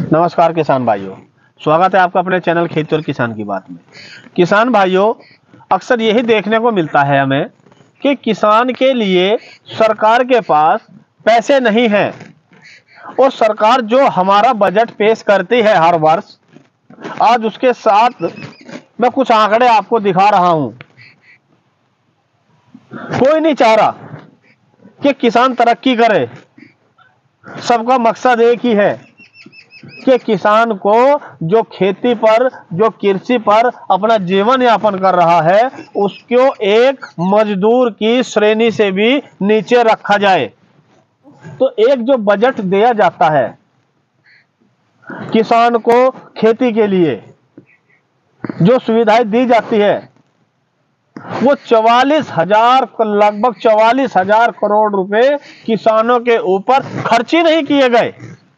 नमस्कार किसान भाइयों, स्वागत है आपका अपने चैनल खेती और किसान की बात में। किसान भाइयों, अक्सर यही देखने को मिलता है हमें कि किसान के लिए सरकार के पास पैसे नहीं हैं और सरकार जो हमारा बजट पेश करती है हर वर्ष, आज उसके साथ मैं कुछ आंकड़े आपको दिखा रहा हूं। कोई नहीं चाह रहा कि किसान तरक्की करे, सबका मकसद एक ही है कि किसान को जो खेती पर, जो कृषि पर अपना जीवन यापन कर रहा है, उसको एक मजदूर की श्रेणी से भी नीचे रखा जाए। तो एक जो बजट दिया जाता है किसान को खेती के लिए, जो सुविधाएं दी जाती है, वो 44,000, लगभग 44,000 करोड़ रुपए किसानों के ऊपर खर्च ही नहीं किए गए।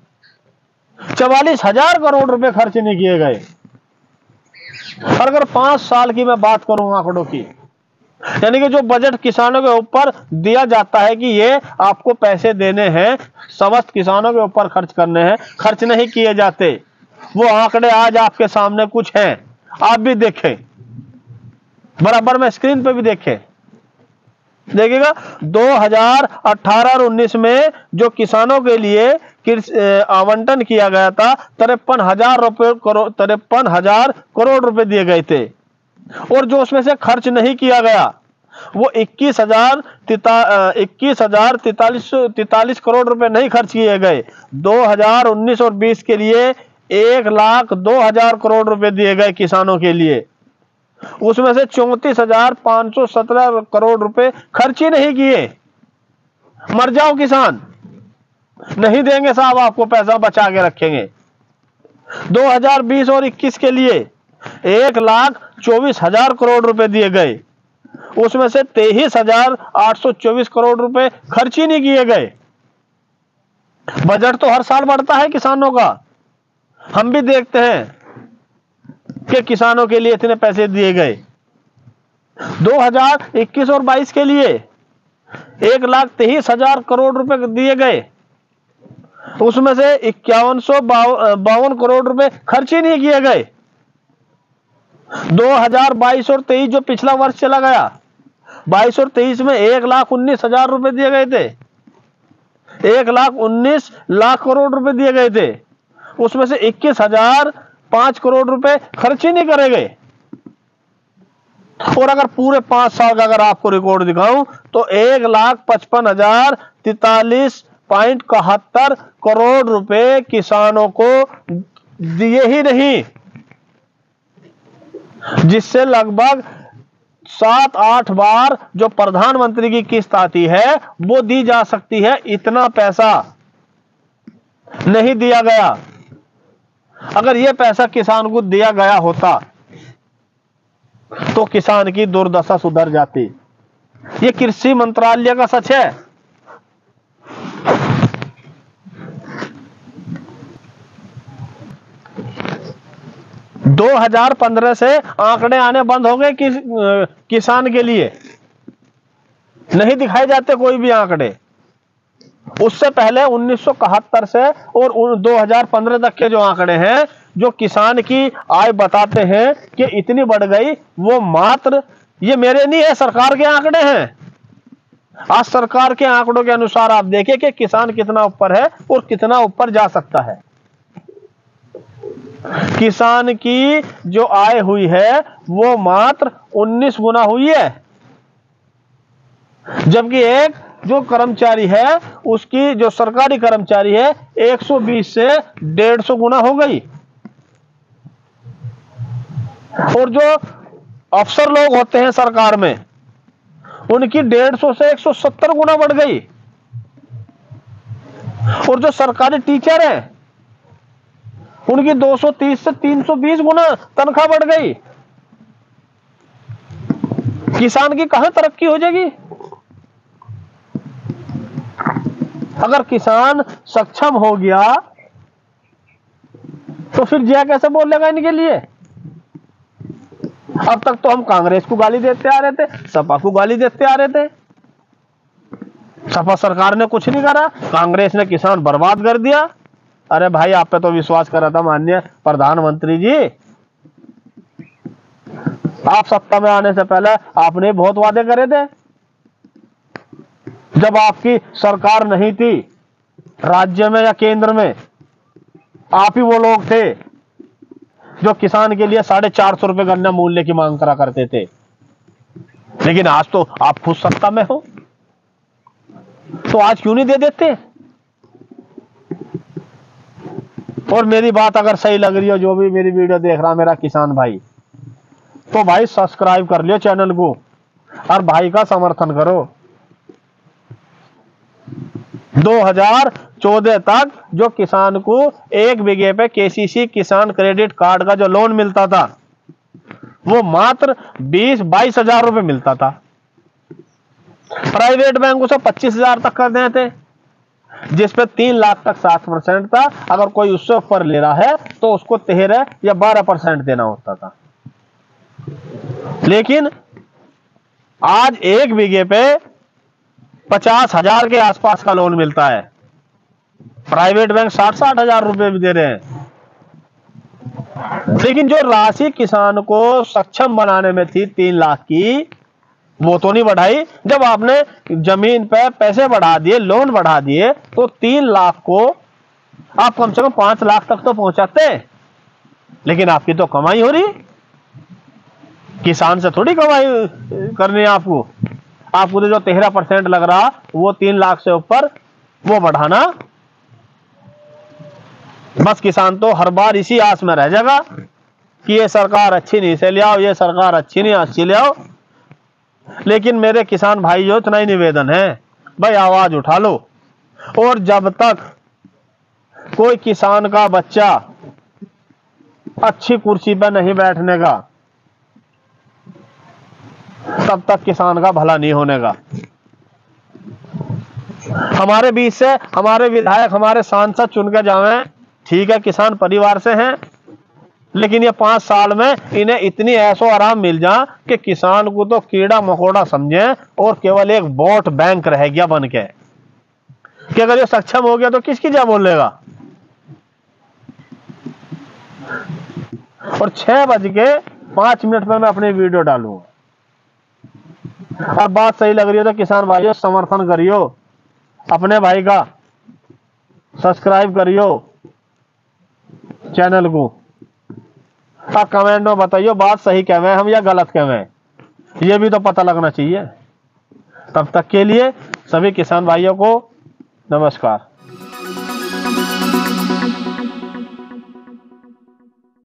44,000 करोड़ रुपए खर्च नहीं किए गए। और अगर 5 साल की मैं बात करूं आंकड़ों की, यानी कि जो बजट किसानों के ऊपर दिया जाता है कि ये आपको पैसे देने हैं, समस्त किसानों के ऊपर खर्च करने हैं, खर्च नहीं किए जाते। वो आंकड़े आज आपके सामने कुछ हैं, आप भी देखें, बराबर में स्क्रीन पे भी देखें। देखिएगा 2018 और 19 में जो किसानों के लिए आवंटन किया गया था 53,000 करोड़ रुपए दिए गए थे, और जो उसमें से खर्च नहीं किया गया वो 21,043 करोड़ रुपए नहीं खर्च किए गए। 2019 और 20 के लिए 1,02,000 करोड़ रुपए दिए गए किसानों के लिए, उसमें से 34,517 करोड़ रुपए खर्च ही नहीं किए। मर जाओ किसान, नहीं देंगे साहब, आपको पैसा बचा के रखेंगे। 2020 और 21 के लिए 1,24,000 करोड़ रुपए दिए गए, उसमें से 23,824 करोड़ रुपए खर्च ही नहीं किए गए। बजट तो हर साल बढ़ता है किसानों का, हम भी देखते हैं कि किसानों के लिए इतने पैसे दिए गए। 2021 और 22 के लिए 1,23,000 करोड़ रुपए दिए गए, उसमें से 5152 करोड़ रुपए खर्च ही नहीं किए गए। 2022 और 23 जो पिछला वर्ष चला गया, 22 और 23 में 1,19,000 रुपए दिए गए थे, 1,19,00,000 करोड़ रुपए दिए गए थे, उसमें से 21,005 करोड़ रुपए खर्च ही नहीं करे गए। और अगर पूरे 5 साल का अगर आपको रिकॉर्ड दिखाऊं तो 1,55,043.71 करोड़ रुपए किसानों को दिए ही नहीं, जिससे लगभग 7-8 बार जो प्रधानमंत्री की किस्त आती है वो दी जा सकती है। इतना पैसा नहीं दिया गया। अगर यह पैसा किसान को दिया गया होता तो किसान की दुर्दशा सुधर जाती। ये कृषि मंत्रालय का सच है। कि 2015 से आंकड़े आने बंद हो गए किसान के लिए, नहीं दिखाए जाते कोई भी आंकड़े। उससे पहले 1971 से और 2015 तक के जो आंकड़े हैं, जो किसान की आय बताते हैं कि इतनी बढ़ गई, वो मात्र, ये मेरे नहीं है, सरकार के आंकड़े हैं। आज सरकार के आंकड़ों के अनुसार आप देखें कि किसान कितना ऊपर है और कितना ऊपर जा सकता है। किसान की जो आय हुई है वो मात्र 19 गुना हुई है, जबकि एक जो कर्मचारी है, उसकी जो सरकारी कर्मचारी है, 120 से 150 गुना हो गई। और जो अफसर लोग होते हैं सरकार में, उनकी 150 से 170 गुना बढ़ गई। और जो सरकारी टीचर हैं, उनकी 230 से 320 गुना तनख्वाह बढ़ गई। किसान की कहां तरक्की हो जाएगी? अगर किसान सक्षम हो गया तो फिर जिया कैसे बोलेगा इनके लिए? अब तक तो हम कांग्रेस को गाली देते आ रहे थे, सपा को गाली देते आ रहे थे। सपा सरकार ने कुछ नहीं करा, कांग्रेस ने किसान बर्बाद कर दिया। अरे भाई आप पे तो विश्वास कर रहा था माननीय प्रधानमंत्री जी, आप सत्ता में आने से पहले आपने बहुत वादे करे थे। जब आपकी सरकार नहीं थी राज्य में या केंद्र में, आप ही वो लोग थे जो किसान के लिए 450 रुपए गन्ना मूल्य की मांग करा करते थे। लेकिन आज तो आप खुद सत्ता में हो, तो आज क्यों नहीं दे देते? और मेरी बात अगर सही लग रही हो, जो भी मेरी वीडियो देख रहा मेरा किसान भाई, तो भाई सब्सक्राइब कर लियो चैनल को और भाई का समर्थन करो। 2014 तक जो किसान को 1 बीघे पे केसीसी किसान क्रेडिट कार्ड का जो लोन मिलता था वो मात्र 20-22 हजार रुपए मिलता था। प्राइवेट बैंक उसे 25 हजार तक कर देते, जिसपे 3 लाख तक 7% था। अगर कोई उससे ऊपर ले रहा है तो उसको 13 या 12% देना होता था। लेकिन आज 1 बीघे पे 50 हजार के आसपास का लोन मिलता है। प्राइवेट बैंक 60-60 हजार रुपए भी दे रहे हैं। लेकिन जो राशि किसान को सक्षम बनाने में थी 3 लाख की, वो तो नहीं बढ़ाई। जब आपने जमीन पे पैसे बढ़ा दिए, लोन बढ़ा दिए, तो 3 लाख को आप कम से कम 5 लाख तक तो पहुंचाते। लेकिन आपकी तो कमाई हो रही, किसान से थोड़ी कमाई करनी है आपको। आपको तो जो 13% लग रहा वो 3 लाख से ऊपर वो बढ़ाना। बस किसान तो हर बार इसी आस में रह जाएगा कि ये सरकार अच्छी नहीं से ले आओ, ये सरकार अच्छी नहीं अच्छी ले आओ। लेकिन मेरे किसान भाई जो इतना ही निवेदन है, भाई आवाज उठा लो। और जब तक कोई किसान का बच्चा अच्छी कुर्सी पर नहीं बैठने का, तब तक किसान का भला नहीं होने का। हमारे बीच से हमारे विधायक, हमारे सांसद चुन के जावे, ठीक है किसान परिवार से हैं, लेकिन ये 5 साल में इन्हें इतनी ऐशो आराम मिल जा कि किसान को तो कीड़ा मकोड़ा समझे और केवल एक वोट बैंक रह गया बन के, कि अगर ये सक्षम हो गया तो किसकी क्या बोलेगा। और 6:05 पे मैं अपनी वीडियो डालूंगा। और बात सही लग रही है तो किसान भाइयों समर्थन करियो, अपने भाई का सब्सक्राइब करियो चैनल को, और कमेंट में बताइयो बात सही कह रहे हैं हम या गलत कह रहे हैं, ये भी तो पता लगना चाहिए। तब तक के लिए सभी किसान भाइयों को नमस्कार।